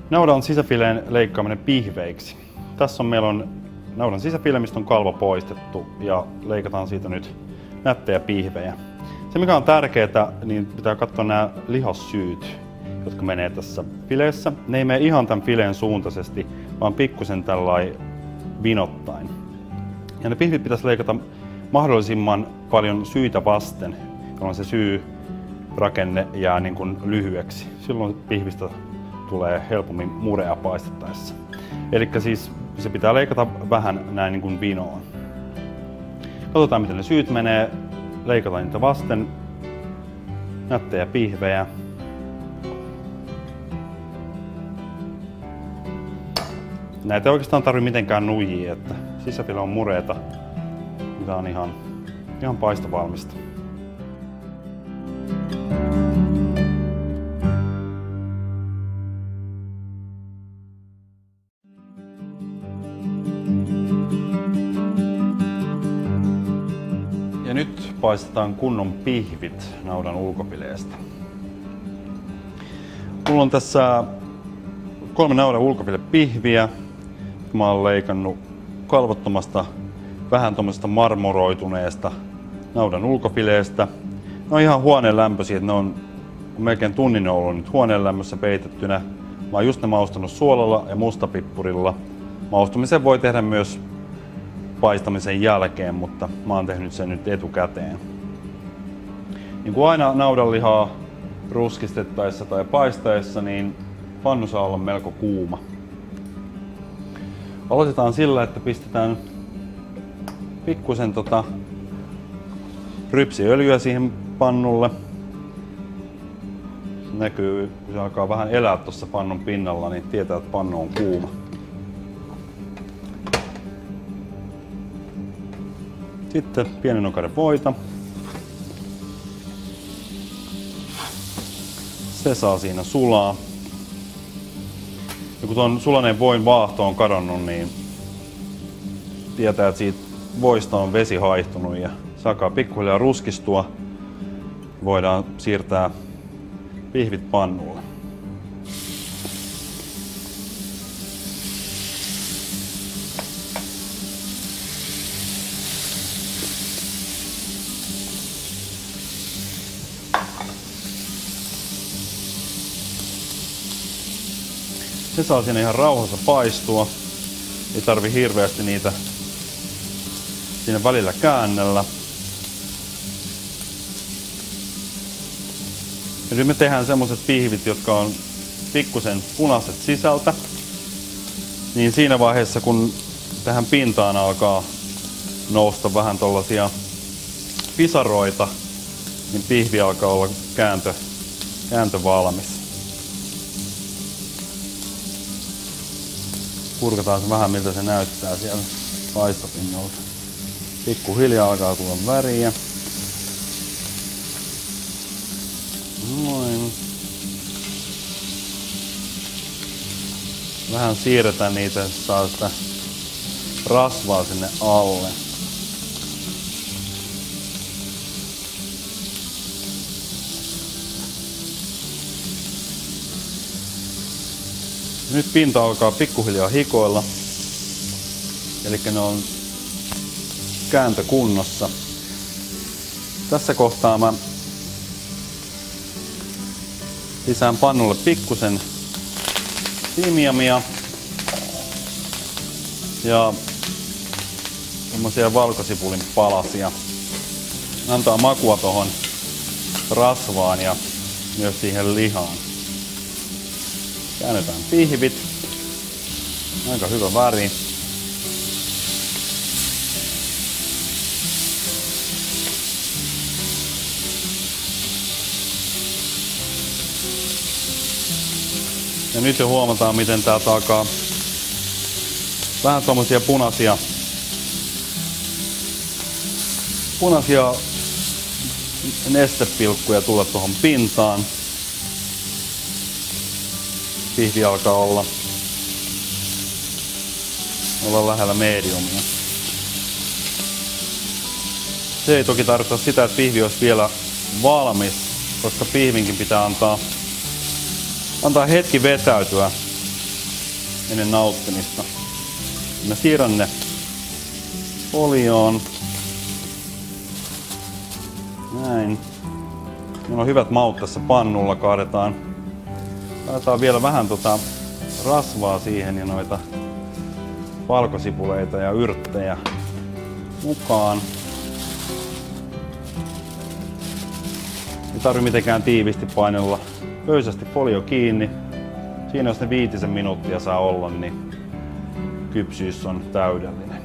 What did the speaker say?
Naudan sisäfileen leikkaaminen pihveiksi. Tässä meillä on naudan sisäfile, mistä on kalvo poistettu ja leikataan siitä nyt nättejä pihvejä. Se mikä on tärkeää, niin pitää katsoa nämä lihassyyt, jotka menee tässä fileessä. Ne ei mene ihan tämän fileen suuntaisesti, vaan pikkusen tällainen vinottain. Ja ne pihvit pitäisi leikata mahdollisimman paljon syitä vasten, jolloin se syyrakenne jää niin kuin lyhyeksi. Silloin pihvistä tulee helpommin murea paistettaessa. Eli siis se pitää leikata vähän näin niin kuin vinoon. Katsotaan miten ne syyt menee. Leikataan niitä vasten nättejä pihvejä. Näitä ei oikeastaan tarvitse mitenkään nuijia, että sisäfile on mureeta, mitä on ihan paistovalmista. Ja nyt paistetaan kunnon pihvit naudan ulkofileestä. Mulla on tässä 3 naudan ulkofilepihviä. Mä oon leikannut kalvottomasta, vähän tuommoisesta marmoroituneesta naudan ulkofileestä. Ne on ihan huoneenlämpöisiä, että ne on melkein tunnin ollut nyt huoneenlämmössä peitettynä. Mä oon just ne maustanut suolalla ja mustapippurilla. Maustamisen voi tehdä myös paistamisen jälkeen, mutta mä oon tehnyt sen nyt etukäteen. Niin kuin aina naudanlihaa ruskistettaessa tai paistaessa, niin pannu saa olla melko kuuma. Aloitetaan sillä, että pistetään pikkusen rypsiöljyä siihen pannulle. Se näkyy, kun se alkaa vähän elää tuossa pannun pinnalla, niin tietää, että pannu on kuuma. Sitten pienen nokainen voita. Se saa siinä sulaa. Ja kun tuon sulaneen voin vaahto on kadonnut, niin tietää, että siitä voista on vesi haihtunut ja se alkaa pikkuhiljaa ruskistua. Voidaan siirtää pihvit pannulle. Se saa siinä ihan rauhassa paistua. Ei tarvi hirveästi niitä siinä välillä käännellä. Ja nyt me tehdään semmoset pihvit, jotka on pikkusen punaiset sisältä. Niin siinä vaiheessa, kun tähän pintaan alkaa nousta vähän tollasia pisaroita, niin pihvi alkaa olla kääntö valmis. Kurkataan se vähän miltä se näyttää siellä paistopinnalta. Pikkuhiljaa alkaa tulla väriä. Noin. Vähän siirretään niitä, että saa sitä rasvaa sinne alle. Nyt pinta alkaa pikkuhiljaa hikoilla. Eli ne on kääntökunnossa. Tässä kohtaa mä lisään pannulle pikkusen timjamia ja semmosia valkosipulin palasia. Antaa makua tohon rasvaan ja myös siihen lihaan. Käännetään pihvit. Aika hyvä väri. Ja nyt jo huomataan, miten täältä alkaa vähän tommosia punaisia nestepilkkuja tulla tuohon pintaan. Pihvi alkaa olla lähellä mediumia. Se ei toki tarkoita sitä, että pihvi olisi vielä valmis, koska pihvinkin pitää antaa hetki vetäytyä ennen nauttimista. Mä siirrän ne folioon. Näin. Meillä on hyvät maut tässä pannulla, kaadetaan vielä vähän rasvaa siihen ja noita valkosipuleita ja yrttejä mukaan. Ei tarvitse mitenkään tiivisti painella. Löysästi folio kiinni. Siinä jos ne 5 minuuttia saa olla, niin kypsyys on täydellinen.